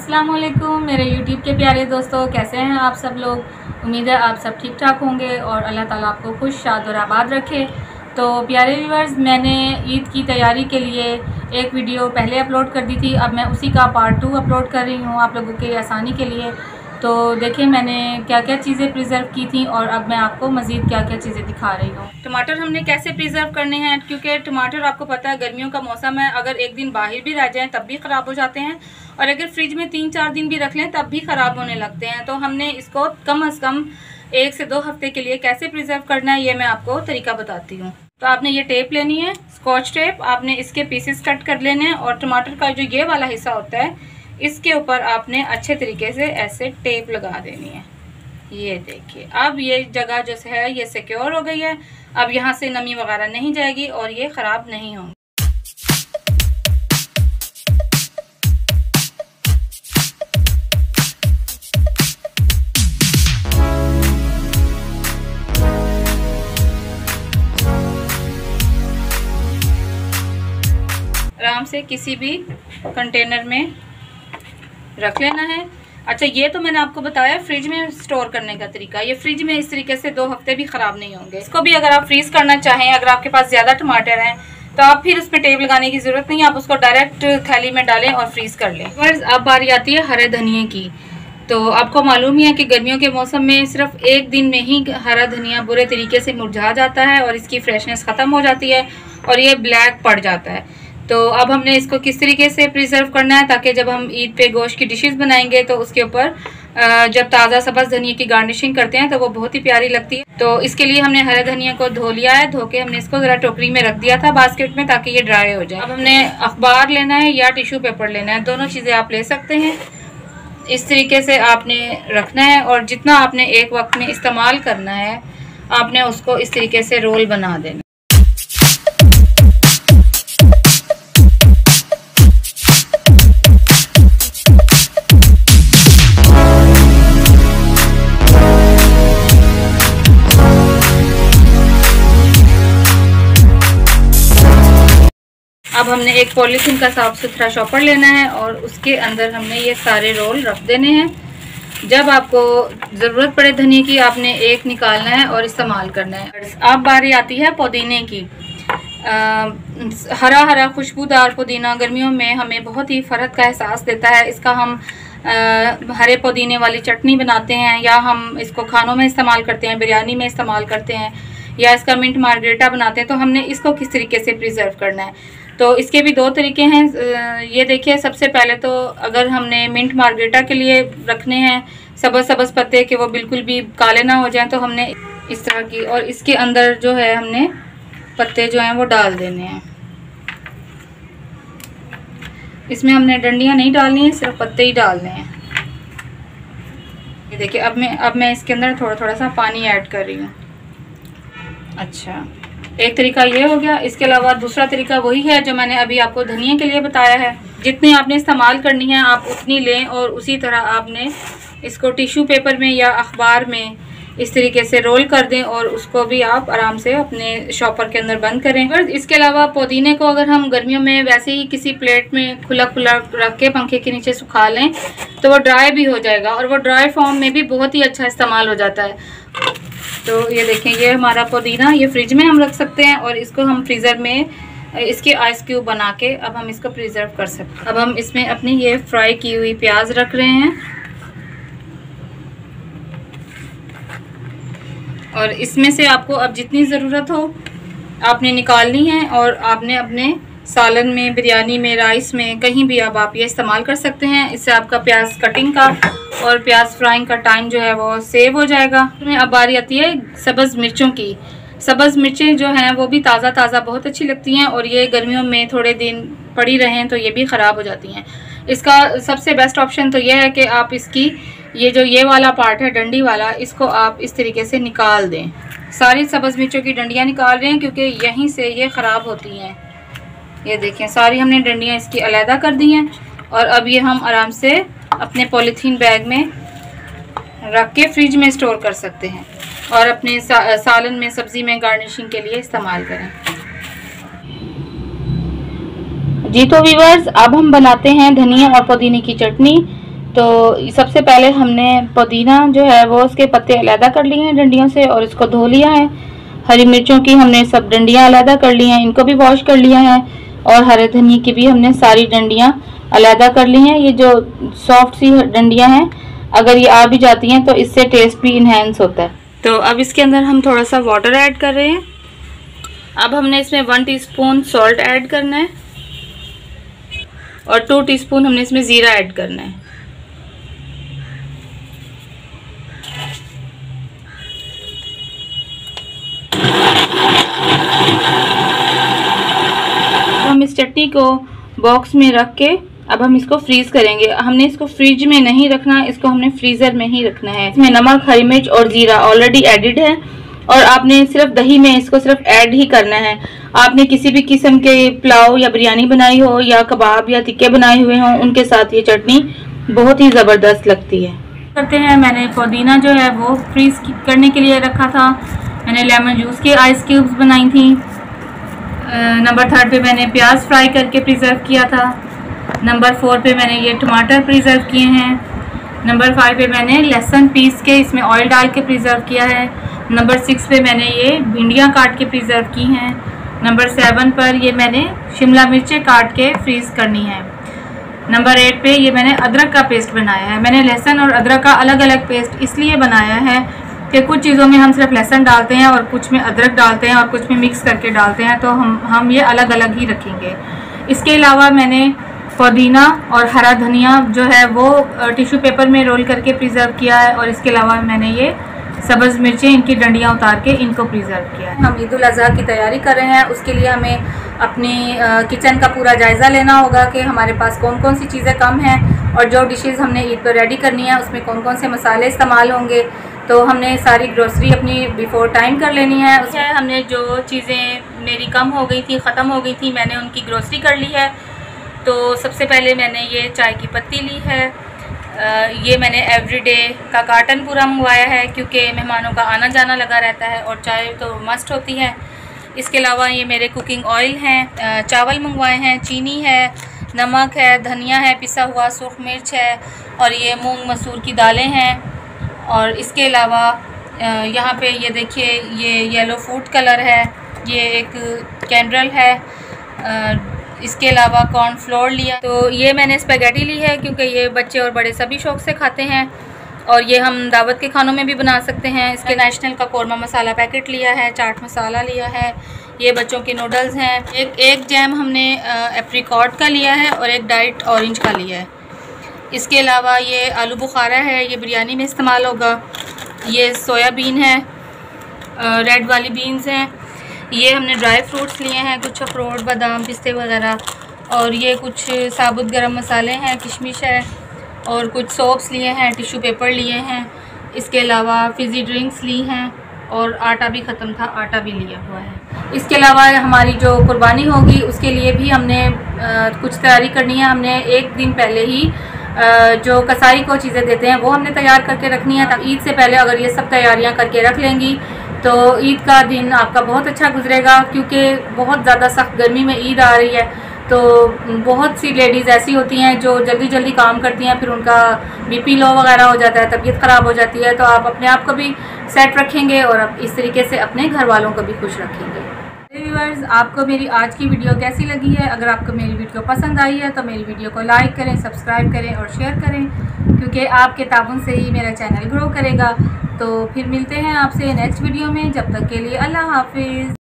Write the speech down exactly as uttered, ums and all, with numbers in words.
अस्सलाम वालेकुम मेरे यूट्यूब के प्यारे दोस्तों, कैसे हैं आप सब लोग। उम्मीद है आप सब ठीक ठाक होंगे और अल्लाह ताला आपको खुश शाद और आबाद रखे। तो प्यारे व्यूअर्स, मैंने ईद की तैयारी के लिए एक वीडियो पहले अपलोड कर दी थी। अब मैं उसी का पार्ट टू अपलोड कर रही हूँ आप लोगों की आसानी के लिए। तो देखिए मैंने क्या क्या चीज़ें प्रिजर्व की थी और अब मैं आपको मज़ीद क्या क्या चीज़ें दिखा रही हूँ। टमाटर हमने कैसे प्रिजर्व करने हैं, क्योंकि टमाटर आपको पता है गर्मियों का मौसम है, अगर एक दिन बाहर भी रह जाएं तब भी ख़राब हो जाते हैं और अगर फ्रिज में तीन चार दिन भी रख लें तब भी ख़राब होने लगते हैं। तो हमने इसको कम अज़ कम एक से दो हफ्ते के लिए कैसे प्रिजर्व करना है ये मैं आपको तरीका बताती हूँ। तो आपने ये टेप लेनी है, स्कॉच टेप, आपने इसके पीसेस कट कर लेने हैं और टमाटर का जो ये वाला हिस्सा होता है इसके ऊपर आपने अच्छे तरीके से ऐसे टेप लगा देनी है। ये देखिए अब ये जगह जो है ये सिक्योर हो गई है। अब यहाँ से नमी वगैरह नहीं जाएगी और ये ख़राब नहीं होंगी। आराम से किसी भी कंटेनर में रख लेना है। अच्छा, ये तो मैंने आपको बताया फ्रिज में स्टोर करने का तरीका। ये फ्रिज में इस तरीके से दो हफ्ते भी ख़राब नहीं होंगे। इसको भी अगर आप फ्रीज़ करना चाहें, अगर आपके पास ज़्यादा टमाटर हैं तो आप फिर उसमें टेप लगाने की ज़रूरत नहीं है, आप उसको डायरेक्ट थैली में डालें और फ्रीज़ कर लें। बस अब बारी आती है हरे धनिए की। तो आपको मालूम ही है कि गर्मियों के मौसम में सिर्फ एक दिन में ही हरा धनिया बुरे तरीके से मुरझा जाता है और इसकी फ्रेशनेस ख़त्म हो जाती है और ये ब्लैक पड़ जाता है। तो अब हमने इसको किस तरीके से प्रिजर्व करना है ताकि जब हम ईद पे गोश्त की डिशेस बनाएंगे तो उसके ऊपर जब ताज़ा सब्ज़ धनिया की गार्निशिंग करते हैं तो वो बहुत ही प्यारी लगती है। तो इसके लिए हमने हरे धनिया को धो लिया है। धो के हमने इसको ज़रा टोकरी में रख दिया था बास्केट में ताकि ये ड्राई हो जाए। अब हमने अखबार लेना है या टिश्यू पेपर लेना है, दोनों चीज़ें आप ले सकते हैं। इस तरीके से आपने रखना है और जितना आपने एक वक्त में इस्तेमाल करना है आपने उसको इस तरीके से रोल बना देना। अब हमने एक पॉलीथीन का साफ सुथरा शॉपर लेना है और उसके अंदर हमने ये सारे रोल रख देने हैं। जब आपको ज़रूरत पड़े धनिया की आपने एक निकालना है और इस्तेमाल करना है। अब बारी आती है पुदीने की। आ, हरा हरा खुशबूदार पुदीना गर्मियों में हमें बहुत ही फ़र्क का एहसास देता है। इसका हम आ, हरे पुदीने वाली चटनी बनाते हैं या हम इसको खानों में इस्तेमाल करते हैं, बिरयानी में इस्तेमाल करते हैं या इसका मिंट मार्गरेटा बनाते हैं। तो हमने इसको किस तरीके से प्रिजर्व करना है, तो इसके भी दो तरीके हैं। ये देखिए, सबसे पहले तो अगर हमने मिंट मार्गरेटा के लिए रखने हैं सबज सबज पत्ते के वो बिल्कुल भी काले ना हो जाएं तो हमने इस तरह की, और इसके अंदर जो है हमने पत्ते जो हैं वो डाल देने हैं। इसमें हमने डंडियां नहीं डालनी है, सिर्फ पत्ते ही डालने हैं। ये देखिए अब मैं अब मैं इसके अंदर थोड़ा थोड़ा सा पानी ऐड कर रही हूँ। अच्छा, एक तरीका ये हो गया। इसके अलावा दूसरा तरीका वही है जो मैंने अभी आपको धनिया के लिए बताया है। जितनी आपने इस्तेमाल करनी है आप उतनी लें और उसी तरह आपने इसको टिश्यू पेपर में या अखबार में इस तरीके से रोल कर दें और उसको भी आप आराम से अपने शॉपर के अंदर बंद करें। और इसके अलावा पुदीने को अगर हम गर्मियों में वैसे ही किसी प्लेट में खुला खुला रख के पंखे के नीचे सुखा लें तो वो ड्राई भी हो जाएगा और वो ड्राई फॉर्म में भी बहुत ही अच्छा इस्तेमाल हो जाता है। तो ये देखें, ये हमारा पुदीना ये फ्रिज में हम रख सकते हैं और इसको हम फ्रीज़र में इसके आइस क्यूब बना के अब हम इसको प्रिजर्व कर सकते हैं। अब हम इसमें अपनी ये फ्राई की हुई प्याज रख रहे हैं और इसमें से आपको अब जितनी ज़रूरत हो आपने निकालनी है और आपने अपने सालन में, बिरयानी में, राइस में, कहीं भी अब आप ये इस्तेमाल कर सकते हैं। इससे आपका प्याज कटिंग का और प्याज फ्राइंग का टाइम जो है वो सेव हो जाएगा। अब बारी आती है सब्ज़ मिर्चों की। सब्ज़ मिर्चें जो हैं वो भी ताज़ा ताज़ा बहुत अच्छी लगती हैं और ये गर्मियों में थोड़े दिन पड़ी रहें तो ये भी ख़राब हो जाती हैं। इसका सबसे बेस्ट ऑप्शन तो ये है कि आप इसकी ये जो ये वाला पार्ट है डंडी वाला, इसको आप इस तरीके से निकाल दें। सारी सब्ज़ मिर्चों की डंडियाँ निकाल रहे हैं क्योंकि यहीं से ये ख़राब होती हैं। ये देखें, सारी हमने डंडियाँ इसकी अलहदा कर दी हैं और अब ये हम आराम से अपने पॉलीथीन बैग में रख के फ्रिज में स्टोर कर सकते हैं और अपने सा, सालन में, सब्ज़ी में गार्निशिंग के लिए इस्तेमाल करें। जी तो व्यूअर्स, अब हम बनाते हैं धनिया और पुदीने की चटनी। तो सबसे पहले हमने पुदीना जो है वो उसके पत्ते अलहदा कर लिए हैं डंडियों से और इसको धो लिया है। हरी मिर्चों की हमने सब डंडियां अलहदा कर ली हैं, इनको भी वॉश कर लिया है। और हरे धनिया की भी हमने सारी डंडियां अलहदा कर ली हैं। ये जो सॉफ्ट सी डंडियां हैं, अगर ये आ भी जाती हैं तो इससे टेस्ट भी इन्हेंस होता है। तो अब इसके अंदर हम थोड़ा सा वाटर ऐड कर रहे हैं। अब हमने इसमें वन टीस्पून सॉल्ट ऐड करना है और टू टीस्पून हमने इसमें ज़ीरा ऐड करना है। तो हम इस चटनी को बॉक्स में रख के अब हम इसको फ्रीज करेंगे। हमने इसको फ्रिज में नहीं रखना, इसको हमने फ्रीजर में ही रखना है। इसमें नमक, हरी मिर्च और जीरा ऑलरेडी एडिड है और आपने सिर्फ दही में इसको सिर्फ ऐड ही करना है। आपने किसी भी किस्म के पुलाव या बिरयानी बनाई हो या कबाब या टिक्के बनाए हुए हों, उनके साथ ये चटनी बहुत ही ज़बरदस्त लगती है। करते हैं, मैंने पुदीना जो है वो फ्रीज करने के लिए रखा था। मैंने लेमन जूस के आइस क्यूब्स बनाई थी। नंबर थर्ड पे मैंने प्याज फ्राई करके प्रिजर्व किया था। नंबर फोर पे मैंने ये टमाटर प्रिजर्व किए हैं। नंबर फाइव पे मैंने लहसुन पीस के इसमें ऑयल डाल के प्रिजर्व किया है। नंबर सिक्स पे मैंने ये भिंडियाँ काट के प्रिजर्व की हैं। नंबर सेवन पर ये मैंने शिमला मिर्चें काट के फ्रीज़ करनी है। नंबर एट पे ये मैंने अदरक का पेस्ट बनाया है। मैंने लहसुन और अदरक का अलग अलग पेस्ट इसलिए बनाया है कि कुछ चीज़ों में हम सिर्फ लहसुन डालते हैं और कुछ में अदरक डालते हैं और कुछ में मिक्स करके डालते हैं, तो हम हम ये अलग अलग ही रखेंगे। इसके अलावा मैंने पुदीना और हरा धनिया जो है वो टिश्यू पेपर में रोल करके प्रिजर्व किया है और इसके अलावा मैंने ये सब्ज़ मिर्चें इनकी डंडियाँ उतार के इनको प्रिजर्व किया है। हम ईद उल अज़हा की तैयारी कर रहे हैं, उसके लिए हमें अपनी किचन का पूरा जायज़ा लेना होगा कि हमारे पास कौन कौन सी चीज़ें कम हैं और जो डिशेज़ हमने ईद पर रेडी करनी है उसमें कौन कौन से मसाले इस्तेमाल होंगे। तो हमने सारी ग्रोसरी अपनी बिफ़ोर टाइम कर लेनी है। उसमें हमने जो चीज़ें मेरी कम हो गई थी, ख़त्म हो गई थी, मैंने उनकी ग्रोसरी कर ली है। तो सबसे पहले मैंने ये चाय की पत्ती ली है। ये मैंने एवरीडे का कार्टन पूरा मंगवाया है क्योंकि मेहमानों का आना जाना लगा रहता है और चाय तो मस्ट होती है। इसके अलावा ये मेरे कुकिंग ऑयल हैं, चावल मंगवाए हैं, चीनी है, नमक है, धनिया है, पिसा हुआ सुर्ख मिर्च है और ये मूंग मसूर की दालें हैं। और इसके अलावा यहाँ पे ये देखिए ये येलो फूड कलर है, ये एक कैंडल है। इसके अलावा कॉर्नफ्लोर लिया। तो ये मैंने स्पैगेटी ली है क्योंकि ये बच्चे और बड़े सभी शौक़ से खाते हैं और ये हम दावत के खानों में भी बना सकते हैं। इसके नेशनल का कौरमा मसाला पैकेट लिया है, चाट मसाला लिया है, ये बच्चों के नूडल्स हैं। एक एक जैम हमने एप्रिकॉट का लिया है और एक डाइट ऑरेंज का लिया है। इसके अलावा ये आलू बुखारा है, ये बिरयानी में इस्तेमाल होगा। ये सोयाबीन है, रेड वाली बीन्स हैं। ये हमने ड्राई फ्रूट्स लिए हैं, कुछ अखरोट, बादाम, पिस्ते वगैरह। और ये कुछ साबुत गरम मसाले हैं, किशमिश है और कुछ सोप्स लिए हैं, टिश्यू पेपर लिए हैं। इसके अलावा फ़िज़ी ड्रिंक्स ली हैं और आटा भी ख़त्म था, आटा भी लिया हुआ है। इसके अलावा हमारी जो कुर्बानी होगी उसके लिए भी हमने आ, कुछ तैयारी करनी है। हमने एक दिन पहले ही आ, जो कसाई को चीज़ें देते हैं वो हमने तैयार करके रखनी है। ईद से पहले अगर ये सब तैयारियां करके रख लेंगी तो ईद का दिन आपका बहुत अच्छा गुजरेगा क्योंकि बहुत ज़्यादा सख्त गर्मी में ईद आ रही है। तो बहुत सी लेडीज़ ऐसी होती हैं जो जल्दी जल्दी काम करती हैं, फिर उनका बीपी लो वगैरह हो जाता है, तबीयत ख़राब हो जाती है। तो आप अपने आप को भी सेट रखेंगे और आप इस तरीके से अपने घर वालों को भी खुश रखेंगे। व्यूअर्स, आपको मेरी आज की वीडियो कैसी लगी है? अगर आपको मेरी वीडियो पसंद आई है तो मेरी वीडियो को लाइक करें, सब्सक्राइब करें और शेयर करें क्योंकि आपके ताउन से ही मेरा चैनल ग्रो करेगा। तो फिर मिलते हैं आपसे नेक्स्ट वीडियो में, जब तक के लिए अल्लाह हाफिज़।